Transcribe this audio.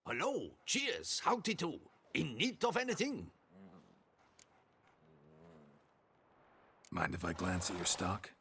Hello, cheers, howdy do. In need of anything? Mind if I glance at your stock?